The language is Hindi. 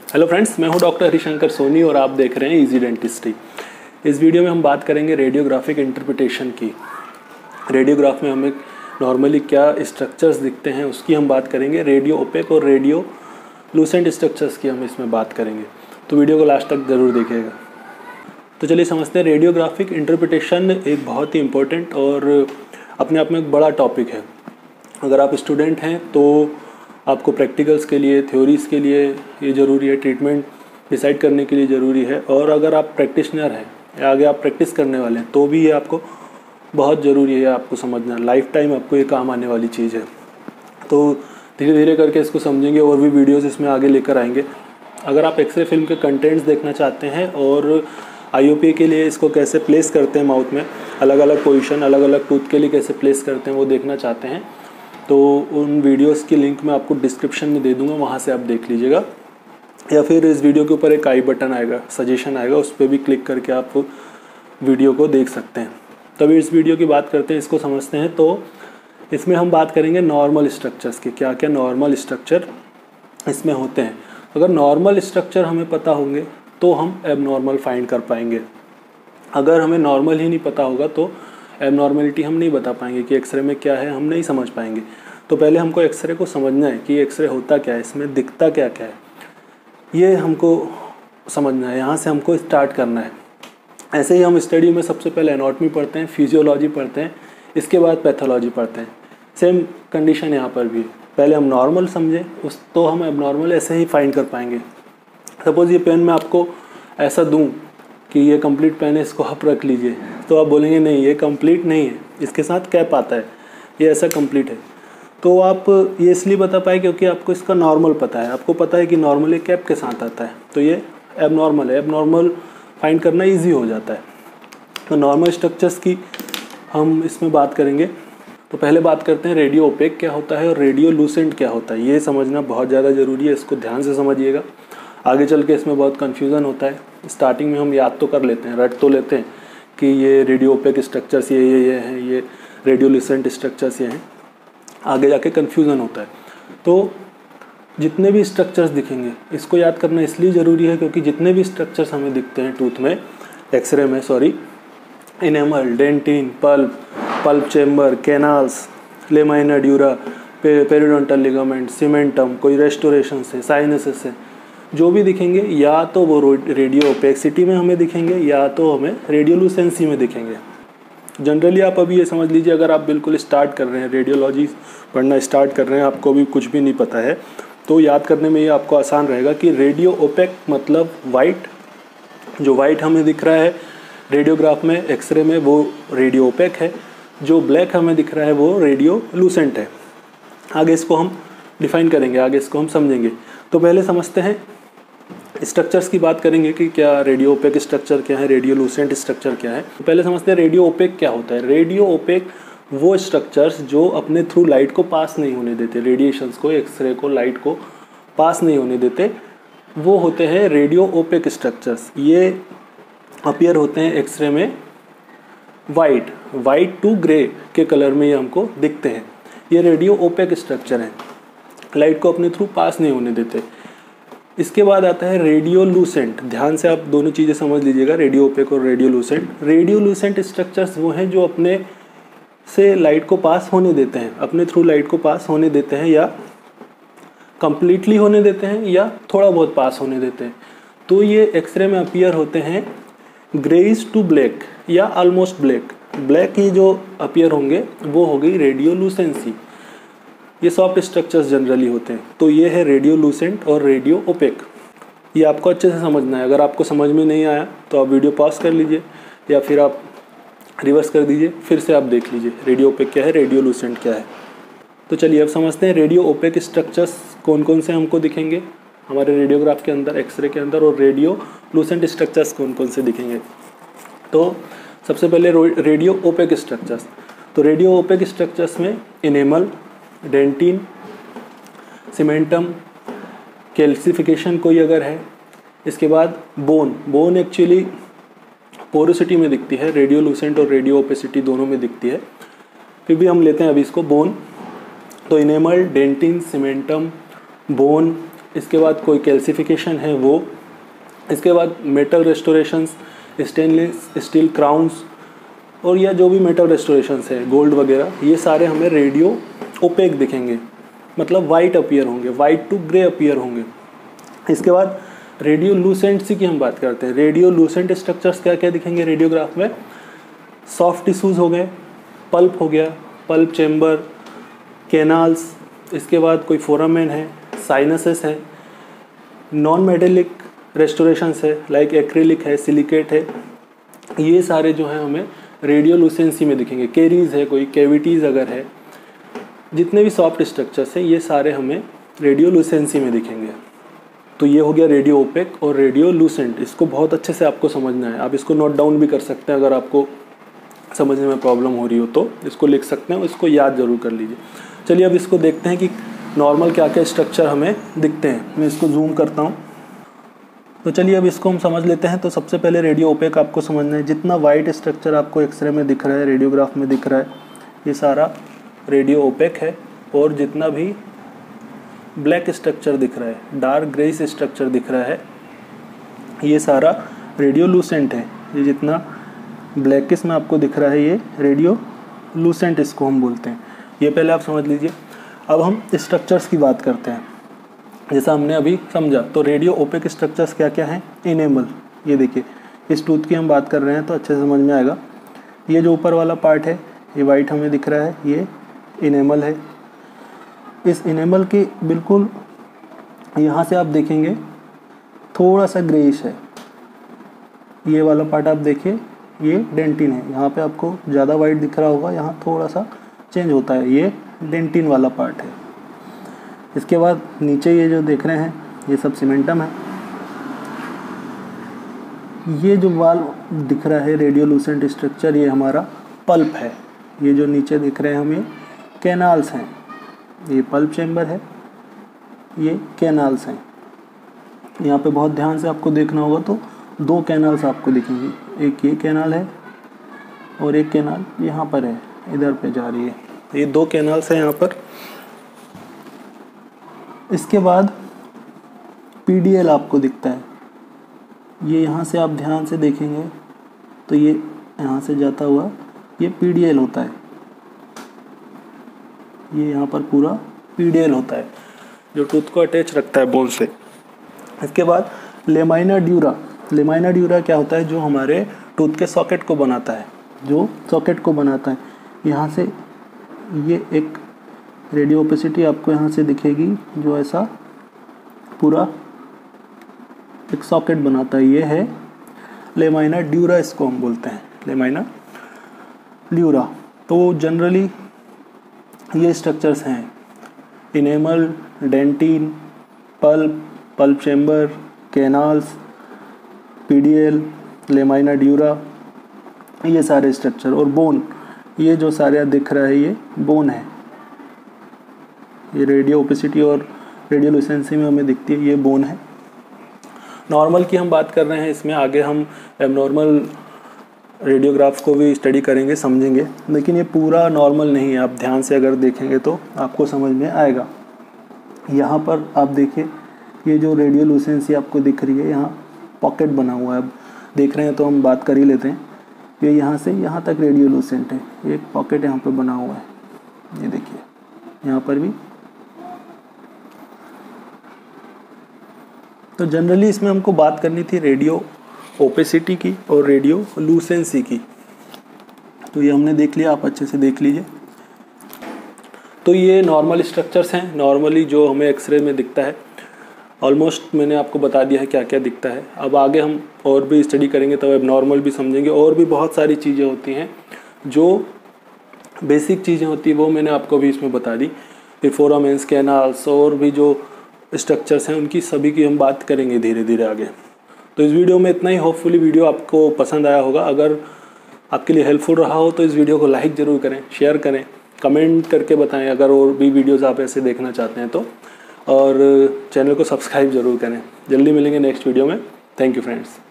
हेलो फ्रेंड्स, मैं हूं डॉक्टर हरिशंकर सोनी और आप देख रहे हैं इजी डेंटिस्ट्री। इस वीडियो में हम बात करेंगे रेडियोग्राफिक इंटरप्रिटेशन की। रेडियोग्राफ में हमें नॉर्मली क्या स्ट्रक्चर्स दिखते हैं उसकी हम बात करेंगे। रेडियो ओपेक और रेडियो लूसेंट स्ट्रक्चर्स की हम इसमें बात करेंगे, तो वीडियो को लास्ट तक ज़रूर देखिएगा। तो चलिए समझते हैं। रेडियोग्राफिक इंटरप्रिटेशन एक बहुत ही इम्पोर्टेंट और अपने आप में एक बड़ा टॉपिक है। अगर आप स्टूडेंट हैं तो आपको प्रैक्टिकल्स के लिए, थ्योरीज़ के लिए ये ज़रूरी है, ट्रीटमेंट डिसाइड करने के लिए ज़रूरी है। और अगर आप प्रैक्टिशनर हैं या आगे आप प्रैक्टिस करने वाले हैं तो भी ये आपको बहुत ज़रूरी है आपको समझना। लाइफ टाइम आपको ये काम आने वाली चीज़ है। तो धीरे धीरे करके इसको समझेंगे और भी वीडियोज़ इसमें आगे लेकर आएंगे। अगर आप एक्सरे फिल्म के कंटेंट्स देखना चाहते हैं और IOP के लिए इसको कैसे प्लेस करते हैं माउथ में, अलग अलग पोजीशन, अलग अलग टूथ के लिए कैसे प्लेस करते हैं वो देखना चाहते हैं, तो उन वीडियोस की लिंक मैं आपको डिस्क्रिप्शन में दे दूंगा, वहाँ से आप देख लीजिएगा। या फिर इस वीडियो के ऊपर एक आई बटन आएगा, सजेशन आएगा, उस पर भी क्लिक करके आप वीडियो को देख सकते हैं। तभी इस वीडियो की बात करते हैं, इसको समझते हैं। तो इसमें हम बात करेंगे नॉर्मल स्ट्रक्चर्स की, क्या क्या नॉर्मल स्ट्रक्चर इसमें होते हैं। अगर नॉर्मल स्ट्रक्चर हमें पता होंगे तो हम एबनॉर्मल फाइंड कर पाएंगे। अगर हमें नॉर्मल ही नहीं पता होगा तो एबनॉर्मलिटी हम नहीं बता पाएंगे कि एक्सरे में क्या है, हम नहीं समझ पाएंगे। तो पहले हमको एक्सरे को समझना है कि एक्सरे होता क्या है, इसमें दिखता क्या क्या है, ये हमको समझना है। यहाँ से हमको स्टार्ट करना है। ऐसे ही हम स्टडी में सबसे पहले एनाटॉमी पढ़ते हैं, फिजियोलॉजी पढ़ते हैं, इसके बाद पैथोलॉजी पढ़ते हैं। सेम कंडीशन यहाँ पर भी है। पहले हम नॉर्मल समझें तो हम एबनॉर्मल ऐसे ही फाइंड कर पाएंगे। सपोज़ ये पेन मैं आपको ऐसा दूँ कि ये कंप्लीट पेन है, इसको आप रख लीजिए, तो आप बोलेंगे नहीं ये कंप्लीट नहीं है, इसके साथ कैप आता है, ये ऐसा कंप्लीट है। तो आप ये इसलिए बता पाए क्योंकि आपको इसका नॉर्मल पता है, आपको पता है कि नॉर्मल ये कैप के साथ आता है, तो ये एबनॉर्मल है। एबनॉर्मल फाइंड करना ईजी हो जाता है। तो नॉर्मल स्ट्रक्चर्स की हम इसमें बात करेंगे। तो पहले बात करते हैं रेडियो ओपेक क्या होता है और रेडियो लूसेंट क्या होता है। ये समझना बहुत ज़्यादा ज़रूरी है, इसको ध्यान से समझिएगा। आगे चल के इसमें बहुत कन्फ्यूज़न होता है। स्टार्टिंग में हम याद तो कर लेते हैं, रट तो लेते हैं कि ये रेडियो ओपेक स्ट्रक्चर्स ये हैं, ये रेडियो लूसेंट स्ट्रक्चर्स ये हैं। आगे जाके कन्फ्यूज़न होता है। तो जितने भी स्ट्रक्चर्स दिखेंगे इसको याद करना इसलिए ज़रूरी है क्योंकि जितने भी स्ट्रक्चर्स हमें दिखते हैं टूथ में, एक्सरे में enamel, dentin, pulp chamber, canals, lamina dura, periodontal ligament, cementum, कोई रेस्टोरेशन से, साइनसेस से, जो भी दिखेंगे या तो वो रेडियो ओपेसिटी में हमें दिखेंगे या तो हमें रेडियोलूसेंसी में दिखेंगे। जनरली आप अभी ये समझ लीजिए, अगर आप बिल्कुल स्टार्ट कर रहे हैं, रेडियोलॉजी पढ़ना स्टार्ट कर रहे हैं, आपको भी कुछ भी नहीं पता है, तो याद करने में ये आपको आसान रहेगा कि रेडियो ओपेक मतलब वाइट, जो वाइट हमें दिख रहा है रेडियोग्राफ में, एक्सरे में, वो रेडियो ओपेक है। जो ब्लैक हमें दिख रहा है वो रेडियो लूसेंट है। आगे इसको हम डिफाइन करेंगे, आगे इसको हम समझेंगे। तो पहले समझते हैं, स्ट्रक्चर्स की बात करेंगे कि क्या रेडियो ओपेक स्ट्रक्चर क्या है, रेडियो लूसेंट स्ट्रक्चर क्या है। तो पहले समझते हैं रेडियो ओपेक क्या होता है। रेडियो ओपेक वो स्ट्रक्चर्स जो अपने थ्रू लाइट को पास नहीं होने देते, रेडिएशंस को, एक्सरे को, लाइट को पास नहीं होने देते, वो होते हैं रेडियो ओपेक स्ट्रक्चर्स। ये अपीयर होते हैं एक्सरे में वाइट टू ग्रे के कलर में ये हमको दिखते हैं। ये रेडियो ओपेक स्ट्रक्चर हैं, लाइट को अपने थ्रू पास नहीं होने देते। इसके बाद आता है रेडियो लूसेंट। ध्यान से आप दोनों चीज़ें समझ लीजिएगा, रेडियो ओपेक और radiolucent. Radiolucent structures वो हैं जो अपने से लाइट को पास होने देते हैं, अपने थ्रू लाइट को पास होने देते हैं, या कंप्लीटली होने देते हैं या थोड़ा बहुत पास होने देते हैं। तो ये एक्सरे में अपीयर होते हैं ग्रेइश टू ब्लैक या ऑलमोस्ट ब्लैक। ब्लैक ये जो अपीयर होंगे वो हो गई रेडियो लूसेंसी। ये सॉफ्ट स्ट्रक्चर्स जनरली होते हैं। तो ये है रेडियो लूसेंट और रेडियो ओपेक। ये आपको अच्छे से समझना है। अगर आपको समझ में नहीं आया तो आप वीडियो पॉज कर लीजिए या फिर आप रिवर्स कर दीजिए, फिर से आप देख लीजिए रेडियो ओपेक क्या है, रेडियो लूसेंट क्या है। तो चलिए अब समझते हैं रेडियो ओपेक स्ट्रक्चर्स कौन कौन से हमको दिखेंगे हमारे रेडियोग्राफ के अंदर, एक्सरे के अंदर, और रेडियो लूसेंट स्ट्रक्चर्स कौन कौन से दिखेंगे। तो सबसे पहले रेडियो ओपेक स्ट्रक्चर्स। तो रेडियो ओपेक स्ट्रक्चर्स में इनेमल, डेंटिन, सीमेंटम, कैल्सिफिकेशन कोई अगर है, इसके बाद बोन एक्चुअली पोरोसिटी में दिखती है, रेडियो लूसेंट और रेडियो ओपेसिटी दोनों में दिखती है, फिर भी हम लेते हैं अभी इसको बोन। तो इनेमल, डेंटिन, सीमेंटम, बोन, इसके बाद कोई कैल्सिफिकेशन है वो, इसके बाद metal restorations, stainless steel crowns और या जो भी मेटल रेस्टोरेशंस है गोल्ड वगैरह, ये सारे हमें रेडियो ओपेक दिखेंगे, मतलब वाइट अपीयर होंगे, वाइट टू ग्रे अपीयर होंगे। इसके बाद रेडियोलूसेंसी की हम बात करते हैं। रेडियोलूसेंट स्ट्रक्चर्स क्या क्या दिखेंगे रेडियोग्राफ में? सॉफ्ट टिश्यूज हो गए, पल्प हो गया, पल्प चेम्बर, कैनाल्स, इसके बाद कोई फोरामेन है, साइनसेस है, नॉन मेटेलिक रेस्टोरेशंस है लाइक एक्रिलिक है, सिलिकेट है, ये सारे जो हैं हमें रेडियोलूसेंसी में दिखेंगे। केरीज है, कोई कैविटीज़ अगर है, जितने भी सॉफ्ट स्ट्रक्चर्स हैं ये सारे हमें रेडियोलूसेंसी में दिखेंगे। तो ये हो गया रेडियो ओपेक और रेडियोलूसेंट। इसको बहुत अच्छे से आपको समझना है, आप इसको नोट डाउन भी कर सकते हैं, अगर आपको समझने में प्रॉब्लम हो रही हो तो इसको लिख सकते हैं, इसको याद ज़रूर कर लीजिए। चलिए अब इसको देखते हैं कि नॉर्मल क्या क्या स्ट्रक्चर हमें दिखते हैं। मैं इसको जूम करता हूँ। तो चलिए अब इसको हम समझ लेते हैं। तो सबसे पहले रेडियो ओपेक आपको समझना है। जितना वाइट स्ट्रक्चर आपको एक्सरे में दिख रहा है, रेडियोग्राफ में दिख रहा है, ये सारा रेडियो ओपेक है। और जितना भी ब्लैक स्ट्रक्चर दिख रहा है, डार्क ग्रेइश स्ट्रक्चर दिख रहा है, ये सारा रेडियोलूसेंट है। ये जितना ब्लैकिश में आपको दिख रहा है ये रेडियोलूसेंट इसको हम बोलते हैं। ये पहले आप समझ लीजिए। अब हम स्ट्रक्चर्स की बात करते हैं। जैसा हमने अभी समझा, तो रेडियो ओपेक स्ट्रक्चर्स क्या क्या हैं? इनेमल, ये देखिए इस टूथ की हम बात कर रहे हैं तो अच्छे से समझ में आएगा। ये जो ऊपर वाला पार्ट है ये वाइट हमें दिख रहा है, ये इनेमल है। इस इनेमल के बिल्कुल यहाँ से आप देखेंगे थोड़ा सा ग्रेइश है। ये वाला पार्ट आप देखिए, ये डेंटिन है। यहाँ पे आपको ज़्यादा वाइट दिख रहा होगा, यहाँ थोड़ा सा चेंज होता है, ये डेंटिन वाला पार्ट है। इसके बाद नीचे ये जो देख रहे हैं ये सब सीमेंटम है। ये जो वाल दिख रहा है रेडियोलूसेंट स्ट्रक्चर, ये हमारा पल्प है। ये जो नीचे दिख रहे हैं हमें कैनाल्स हैं, ये पल्प चेम्बर है, ये कैनाल्स हैं। यहाँ पे बहुत ध्यान से आपको देखना होगा तो दो कैनाल्स आपको दिखेंगी, एक ये कैनाल है और एक कैनाल यहाँ पर है, इधर पे जा रही है। ये दो कैनाल्स हैं यहाँ पर। इसके बाद पीडीएल आपको दिखता है। ये यहाँ से आप ध्यान से देखेंगे तो ये यहाँ से जाता हुआ ये पीडीएल होता है। ये यहाँ पर पूरा पीडीएल होता है जो टूथ को अटैच रखता है बोन से। इसके बाद लेमाइना ड्यूरा। लेमाइना ड्यूरा क्या होता है? जो हमारे टूथ के सॉकेट को बनाता है, जो सॉकेट को बनाता है। यहाँ से ये एक रेडियो ओपेसिटी आपको यहाँ से दिखेगी जो ऐसा पूरा एक सॉकेट बनाता है। ये है लेमाइना ड्यूरा, इसको हम बोलते हैं लेमाइना ड्यूरा। तो जनरली ये स्ट्रक्चर्स हैं enamel, dentin, pulp, pulp chamber, canals, PDL, lamina dura, ये सारे स्ट्रक्चर। और बोन, ये जो सारे दिख रहा है ये बोन है। ये रेडियो ओपेसिटी और रेडियोलूसेंसी में हमें दिखती है, ये बोन है। नॉर्मल की हम बात कर रहे हैं, इसमें आगे हम एबनॉर्मल रेडियोग्राफ्स को भी स्टडी करेंगे, समझेंगे, लेकिन ये पूरा नॉर्मल नहीं है। आप ध्यान से अगर देखेंगे तो आपको समझ में आएगा। यहाँ पर आप देखिए ये जो रेडियोलूसेंसी आपको दिख रही है, यहाँ पॉकेट बना हुआ है। अब देख रहे हैं तो हम बात कर ही लेते हैं। ये यहाँ से यहाँ तक रेडियोलूसेंट है, एक पॉकेट यहाँ पर बना हुआ है, ये देखिए यहाँ पर भी। तो जनरली इसमें हमको बात करनी थी रेडियो ओपेसिटी की और रेडियोलूसेंसी की। तो ये हमने देख लिया, आप अच्छे से देख लीजिए। तो ये नॉर्मल स्ट्रक्चर्स हैं, नॉर्मली जो हमें एक्सरे में दिखता है। ऑलमोस्ट मैंने आपको बता दिया है क्या क्या दिखता है। अब आगे हम और भी स्टडी करेंगे तब एबनॉर्मल भी समझेंगे। और भी बहुत सारी चीज़ें होती हैं जो बेसिक चीज़ें होती हैं, वो मैंने आपको भी इसमें बता दी। फिर फोरामेंस, कैनाल्स और भी जो स्ट्रक्चर्स हैं उनकी सभी की हम बात करेंगे धीरे धीरे आगे। तो इस वीडियो में इतना ही। होपफुली वीडियो आपको पसंद आया होगा। अगर आपके लिए हेल्पफुल रहा हो तो इस वीडियो को लाइक ज़रूर करें, शेयर करें, कमेंट करके बताएं अगर और भी वीडियोज़ आप ऐसे देखना चाहते हैं तो। और चैनल को सब्सक्राइब ज़रूर करें। जल्दी मिलेंगे नेक्स्ट वीडियो में। Thank you friends.